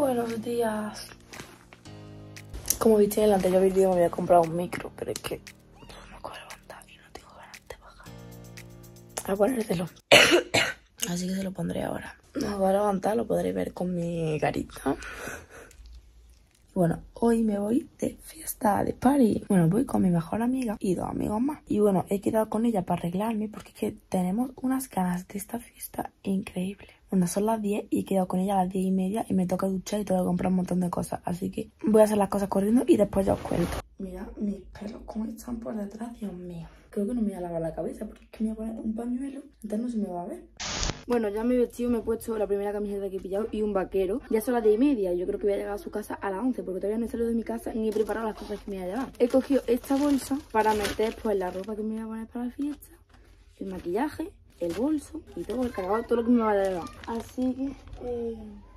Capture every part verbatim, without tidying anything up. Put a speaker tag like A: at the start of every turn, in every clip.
A: Buenos días. Como viste en el anterior vídeo me había comprado un micro, pero es que no me puedo levantar y no tengo ganas de bajar a ponértelo. Así que se lo pondré ahora. No voy a levantar, lo podréis ver con mi carita. Bueno, hoy me voy de fiesta, de party. Bueno, voy con mi mejor amiga y dos amigos más. Y bueno, he quedado con ella para arreglarme porque es que tenemos unas ganas de esta fiesta increíble. Bueno, son las diez y he quedado con ella a las diez y media y me toca duchar y tengo que comprar un montón de cosas. Así que voy a hacer las cosas corriendo y después ya os cuento. Mira mis pelos cómo están por detrás, Dios mío. Creo que no me voy a lavar la cabeza porque es que me voy a poner un pañuelo, entonces no se me va a ver. Bueno, ya me he vestido, me he puesto la primera camiseta que he pillado y un vaquero. Ya son las diez y media, yo creo que voy a llegar a su casa a las once porque todavía no he salido de mi casa ni he preparado las cosas que me voy a llevar. He cogido esta bolsa para meter pues la ropa que me voy a poner para la fiesta, el maquillaje, el bolso y todo el cargador, todo lo que me va a llevar. Así que... Eh...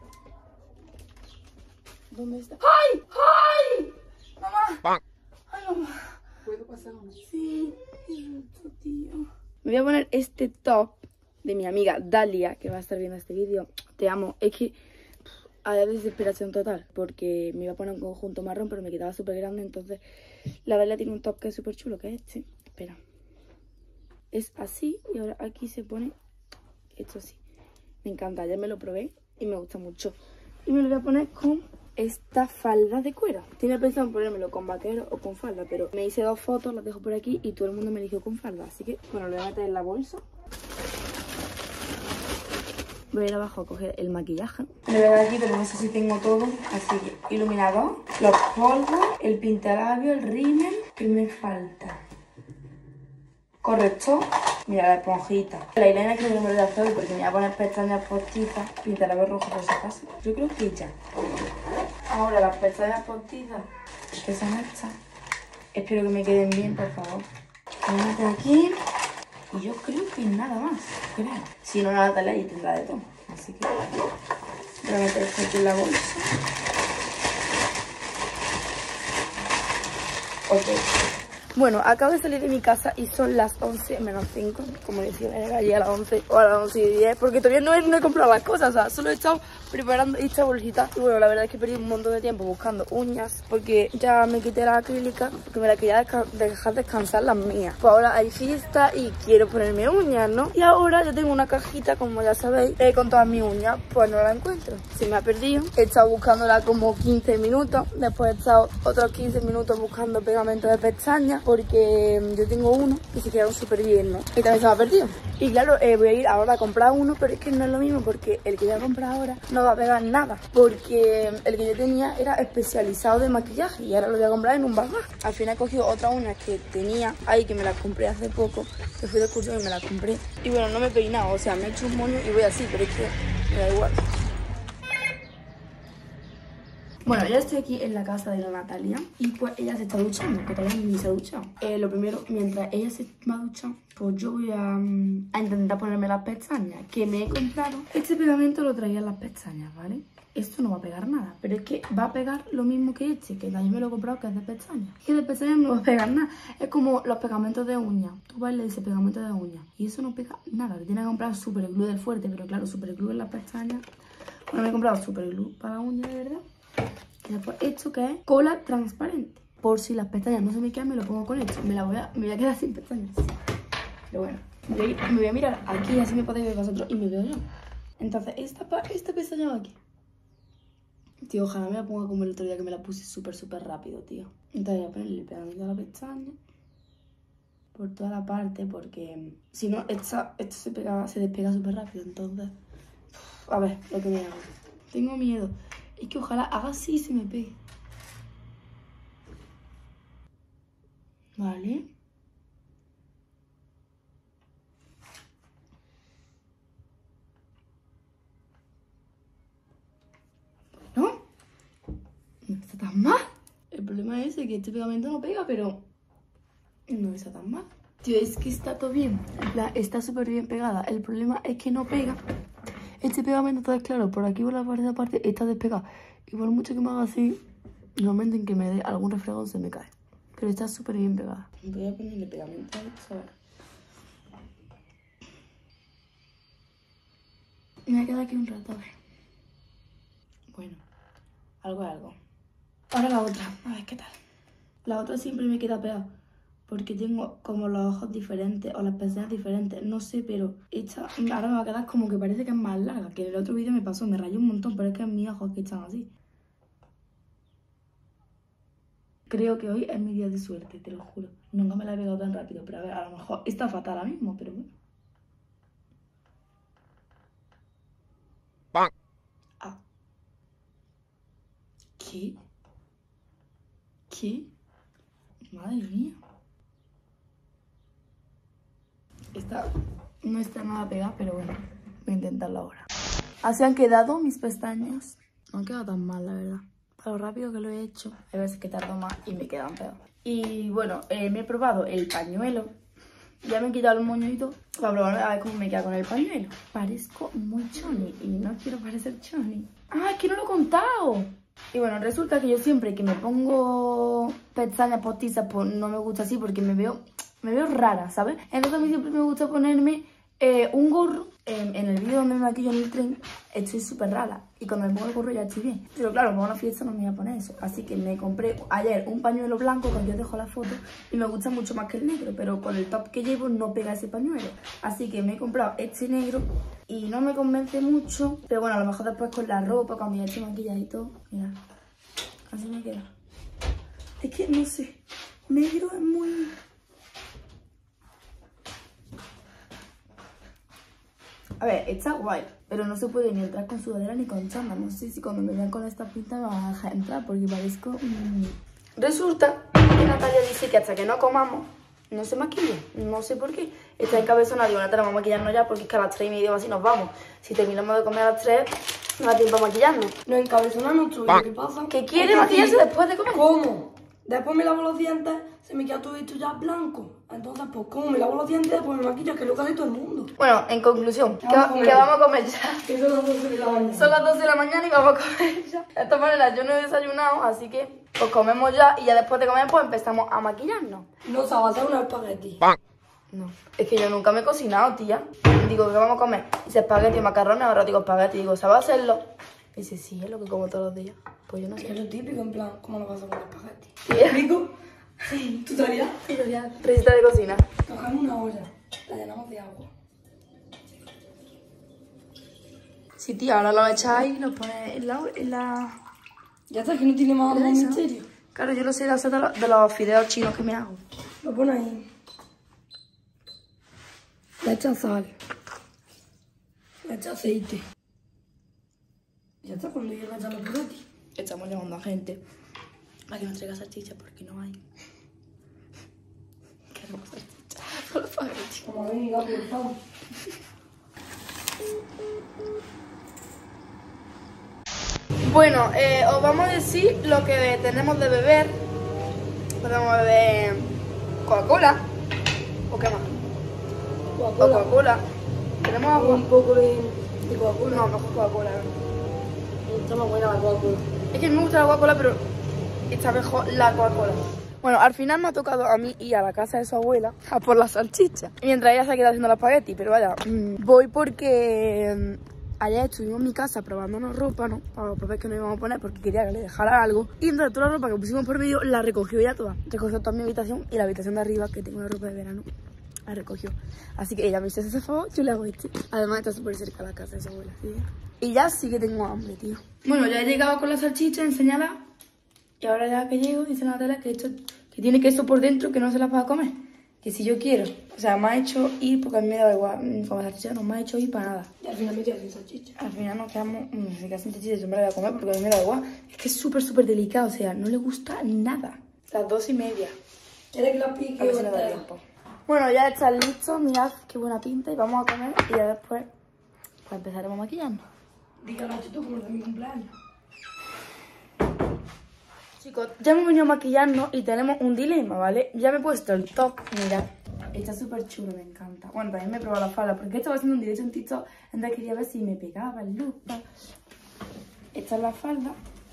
A: ¿Dónde está? ¡Ay! ¡Ay! ¡Mamá! ¡Ay, mamá!
B: ¿Puedo pasar una?
A: Sí, qué susto, tío. Me voy a poner este top de mi amiga Dalia, que va a estar viendo este vídeo. Te amo. Es que hay desesperación total, porque me iba a poner un conjunto marrón, pero me quedaba súper grande. Entonces, la Dalia tiene un top que es súper chulo, que es este. Espera. Es así, y ahora aquí se pone esto así. Me encanta, ayer me lo probé y me gusta mucho. Y me lo voy a poner con esta falda de cuero. Tenía pensado en ponérmelo con vaquero o con falda, pero me hice dos fotos, las dejo por aquí y todo el mundo me eligió con falda. Así que, bueno, lo voy a meter en la bolsa. Voy a ir abajo a coger el maquillaje. Me voy a dar aquí, pero no sé si tengo todo. Así que iluminador, los polvos, el pintalabio, el rímel. ¿Qué me falta? Correcto. Mira la esponjita. La eyeliner que no me voy a hacer porque me voy a poner pestañas postizas. Pintalabio rojo por si acaso. Yo creo que ya. Ahora las pestañas postizas, que son estas. Espero que me queden bien, por favor. Voy a meter aquí. Y yo creo que nada más, creo. Si no, la Natalia ahí tendrá de todo. Así que voy a meter esto aquí en la bolsa. Ok. Bueno, acabo de salir de mi casa y son las once menos cinco. Como decía, voy a llegar allí a las once o a las once y diez. Porque todavía no he, no he comprado las cosas. O sea, solo he estado preparando esta bolsita. Y bueno, la verdad es que he perdido un montón de tiempo buscando uñas. Porque ya me quité la acrílica. Porque me la quería desca dejar descansar las mías. Pues ahora hay fiesta y quiero ponerme uñas, ¿no? Y ahora yo tengo una cajita, como ya sabéis, eh, con todas mis uñas. Pues no la encuentro. Se me ha perdido. He estado buscándola como quince minutos. Después he estado otros quince minutos buscando pegamento de pestañas. Porque yo tengo uno y se quedaron súper bien, ¿no? Y también se me ha perdido. Y claro, eh, voy a ir ahora a comprar uno, pero es que no es lo mismo porque el que voy a comprar ahora no va a pegar nada. Porque el que yo tenía era especializado de maquillaje y ahora lo voy a comprar en un bazar. Al final he cogido otras uñas que tenía ahí, que me las compré hace poco, que fui de excursión y me las compré. Y bueno, no me he peinado, o sea, me he hecho un moño y voy así, pero es que me da igual. Bueno, ya estoy aquí en la casa de la Natalia y pues ella se está duchando, que todavía ni se ha duchado. Eh, lo primero, mientras ella se va a duchar, pues yo voy a, um, a intentar ponerme las pestañas que me he comprado. Este pegamento lo traía en las pestañas, ¿vale? Esto no va a pegar nada, pero es que va a pegar lo mismo que este, que también me lo he comprado, que es de pestañas. Y de pestañas no va a pegar nada. Es como los pegamentos de uñas. Tú vas y le dices pegamento de uñas y eso no pega nada. Te tienes que comprar super glue del fuerte, pero claro, super glue en las pestañas. Bueno, me he comprado super glue para uñas, de verdad. Y después esto que es cola transparente. Por si las pestañas no se me quedan, me lo pongo con esto. Me, la voy, a, me voy a quedar sin pestañas. Pero bueno, me voy, me voy a mirar aquí, así me podéis ver vosotros y me veo yo. Entonces, esta, esta pestaña va aquí. Tío, ojalá me la ponga como el otro día que me la puse súper, súper rápido, tío. Entonces voy a ponerle el pegamento a la pestaña. Por toda la parte, porque si no, esta, esto se, pega, se despega súper rápido. Entonces, a ver, lo que me hago. Tengo miedo. Es que ojalá haga así y se me pegue. Vale. ¿No? No está tan mal. El problema es que este pegamento no pega, pero no está tan mal. Tío, es que está todo bien. La, está súper bien pegada. El problema es que no pega. Este pegamento, entonces, claro, por aquí por la parte de aparte está despegado. Y por mucho que me haga así, normalmente en que me dé algún refregón se me cae. Pero está súper bien pegada. Voy a ponerle pegamento a esto ahora. Me voy a quedar aquí un rato, a ver. Bueno, algo es algo. Ahora la otra, a ver qué tal. La otra siempre me queda peor, porque tengo como los ojos diferentes o las pestañas diferentes, no sé, pero esta ahora me va a quedar como que parece que es más larga, que en el otro vídeo me pasó, me rayó un montón, pero es que en mis ojos que están así. Creo que hoy es mi día de suerte, te lo juro. Nunca me la he pegado tan rápido, pero a ver, a lo mejor está fatal ahora mismo, pero bueno. Ah. ¿Qué? ¿Qué? Madre mía. Esta no está nada pegada, pero bueno, voy a intentarlo ahora. Así han quedado mis pestañas. No han quedado tan mal, la verdad. Para lo rápido que lo he hecho, hay veces que tardo más y me quedan peor. Y bueno, eh, me he probado el pañuelo. Ya me he quitado el moñito para probar a ver cómo me queda con el pañuelo. Parezco muy choni y no quiero parecer choni. ¡Ah, es que no lo he contado! Y bueno, resulta que yo siempre que me pongo pestañas postizas, pues no me gusta así porque me veo, me veo rara, ¿sabes? Entonces a mí siempre me gusta ponerme eh, un gorro. Eh, en el vídeo donde me maquillo en el tren estoy súper rara y cuando me pongo el gorro ya estoy bien. Pero claro, para una fiesta no me voy a poner eso. Así que me compré ayer un pañuelo blanco, que yo dejo la foto, y me gusta mucho más que el negro, pero con el top que llevo no pega ese pañuelo. Así que me he comprado este negro y no me convence mucho, pero bueno, a lo mejor después con la ropa, cuando ya estoy maquillada y todo, mira, así me queda. Es que no sé, negro es muy... A ver, está guay, pero no se puede ni entrar con sudadera ni con chándal. No sé si cuando me vean con esta pinta me van a dejar entrar porque parezco... Mmm... Resulta que Natalia dice que hasta que no comamos no se maquilla. No sé por qué. Está encabezonada. Digo, Natalia, vamos a maquillarnos ya porque es que a las tres y media así nos vamos. Si terminamos de comer a las tres, no da tiempo a maquillarnos.
B: Nos encabezonamos nuestro ¿qué pasa?
A: ¿Que quiere maquillarse después de comer?
B: ¿Cómo? Después me lavo los dientes, se me queda todo esto ya blanco. Entonces, pues, ¿cómo me lavo los dientes? Después me maquillo, que es lo que hace todo el mundo.
A: Bueno, en conclusión, que,
B: vamos
A: que vamos a comer ya.
B: Que son las doce de la mañana.
A: Son las doce de la mañana y vamos a comer ya. De esta manera yo no he desayunado, así que pues comemos ya y ya después de comer pues empezamos a maquillarnos.
B: No, se va a hacer una espagueti.
A: No, es que yo nunca me he cocinado, tía. Digo, ¿qué vamos a comer? Dice espagueti, macarrones, ahora digo espagueti. Digo, ¿sabes hacerlo? Y dice, sí, es lo que como todos los días. Pues yo no sé.
B: Es lo típico, en plan, ¿cómo lo vas a comer espagueti?
A: ¿Sí?
B: ¿Rico? Sí. ¿Tutorial?
A: Tutorial. Receta de cocina.
B: Cogemos una olla, la llenamos de agua.
A: Sí, tía, ahora lo echáis y lo pones en la... En la...
B: Ya está, que no tiene más más misterio.
A: Claro, yo lo sé de hacer de los, de los fideos chinos que me hago.
B: Lo pones ahí. Le echas sal. Le echas aceite. Ya está, cuando llegue a echar los espaguetis.
A: Estamos llamando a gente para que nos traiga salchicha porque no hay. Queremos salchicha. Solo espagueti.
B: Como ven, por favor.
A: Bueno, eh, os vamos a decir lo que tenemos de beber. Podemos beber Coca-Cola. ¿O qué más?
B: Coca-Cola.
A: O Coca-Cola. ¿Tenemos agua?
B: Un poco de, de Coca-Cola.
A: No, mejor Coca-Cola.
B: Está más buena la Coca-Cola.
A: Es que me gusta la Coca-Cola, pero está mejor la Coca-Cola. Bueno, al final me ha tocado a mí ir a la casa de su abuela a por la salchicha. Mientras ella se ha quedado haciendo los espaguetis, pero vaya, mmm, voy porque mmm, ayer estuvimos en mi casa probándonos ropa, ¿no? Para los papás que nos íbamos a poner porque quería que le dejara algo. Y entonces toda la ropa que pusimos por medio la recogió ella toda. Recogió toda mi habitación y la habitación de arriba, que tengo la ropa de verano, la recogió. Así que ella me hizo ese favor, yo le hago este. Además está súper cerca de la casa de su abuela, ¿sí? Y ya sí que tengo hambre, tío. Bueno, ya he llegado con la salchicha, enseñala. Y ahora ya que llego, dice Natalia que esto, que tiene queso por dentro, que no se la va a comer. Que si yo quiero. O sea, me ha hecho ir, porque a mí me da igual, con la salchicha no me ha hecho ir para nada.
B: Y al final me quedo sin salchicha.
A: Al final nos quedamos, no sé qué sin salchicha, yo me la voy a comer porque a mí me da igual. Es que es súper, súper delicado, o sea, no le gusta nada. Las dos y media.
B: ¿Quieres que la pique?
A: A ver si nos da tiempo. Bueno, ya están listos, mirad qué buena pinta y vamos a comer y ya después pues empezaremos a maquillarnos.
B: Dígalo tú como es de mi cumpleaños.
A: Chicos, ya hemos venido a maquillarnos y tenemos un dilema, ¿vale? Ya me he puesto el top, mirad. Está súper chulo, me encanta. Bueno, también me he probado la falda porque estaba haciendo un directo en TikTok, entonces quería ver si me pegaba el look. Esta es la falda.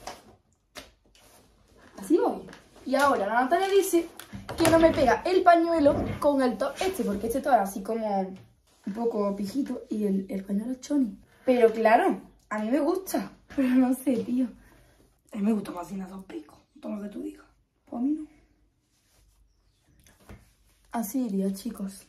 A: Así voy. Y ahora la Natalia dice que no me pega el pañuelo con el top este, porque este top era así como un poco pijito y el, el pañuelo es choni. Pero claro, a mí me gusta, pero no sé, tío.
B: A mí me gusta más sin esos picos, todo lo que tú digas.
A: Pues a mí no. Así iría, chicos.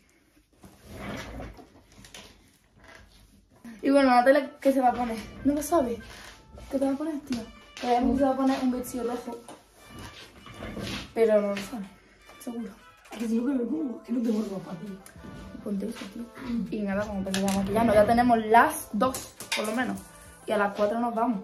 A: Y bueno, Natalia, ¿qué se va a poner? ¿No lo sabes? ¿Qué te va a poner, tío? Creemos que se va a poner un vestido rojo. Pero no lo sabe, seguro.
B: Es que si yo que me pongo, que no tengo ropa, tío.
A: Ponte eso, tío. Y nada, como empezamos a maquillarnos, ya tenemos las dos, por lo menos. Y a las cuatro nos vamos.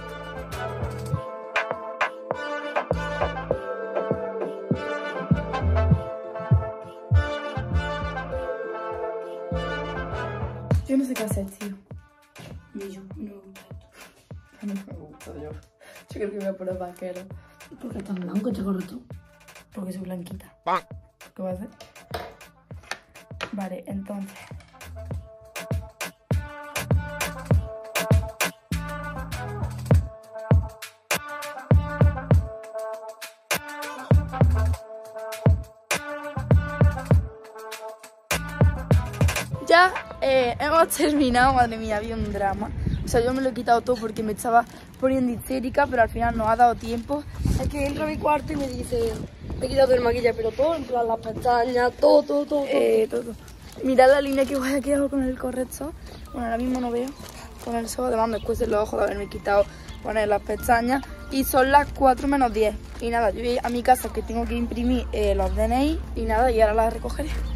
A: Yo no sé qué hacer, tío.
B: Ni yo, no me gusta esto.
A: A mí me gusta, yo. Yo creo que me voy a poner vaquero.
B: ¿Por qué tan blanco este gorrito?
A: Porque soy blanquita. ¿Qué va a hacer? Vale, entonces. Ya eh, hemos terminado, madre mía, había un drama. O sea, yo me lo he quitado todo porque me estaba poniendo histérica, pero al final no ha dado tiempo.
B: Es que entra a mi cuarto y me dice, me he quitado el maquillaje, pero todo, en plan las pestañas, todo, todo, todo.
A: Eh, todo. Mirad la línea que voy a quedar con el corrector. Bueno, ahora mismo no veo con el sol. Además me cuesta los ojos de haberme quitado poner las pestañas. Y son las cuatro menos diez. Y nada, yo voy a mi casa que tengo que imprimir eh, los D N I. Y nada, y ahora las recogeré.